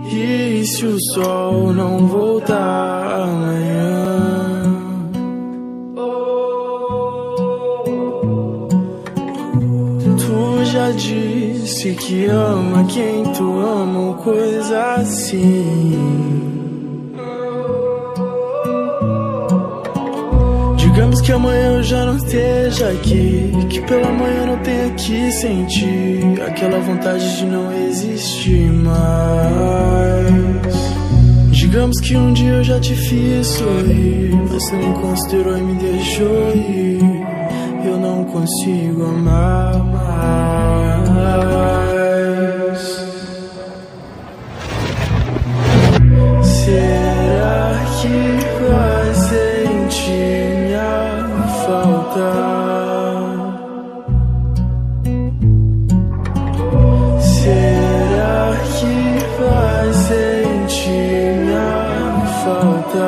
E se o sol não voltar amanhã? Tu já disse que ama quem tu ama ou coisa assim. Digamos que amanhã eu já não esteja aqui, que pela manhã não tenha que sentir aquela vontade de não existir mais. Digamos que um dia eu já te fiz sorrir, mas você me considerou e me deixou ir. Eu não consigo amar mais. Será que vai sentir minha falta? Será que vai sentir minha falta?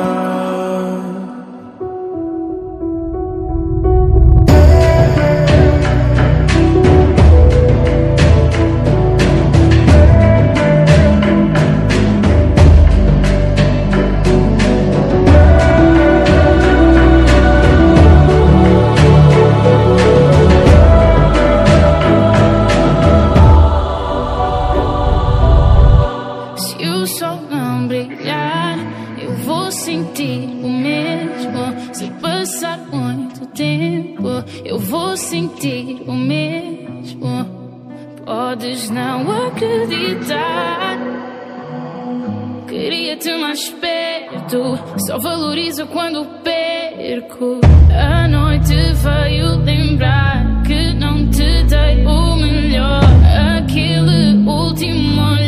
Eu vou sentir o mesmo. Podes não acreditar, queria-te mais perto, só valorizo quando perco. A noite veio lembrar que não te dei o melhor, aquele último olhar.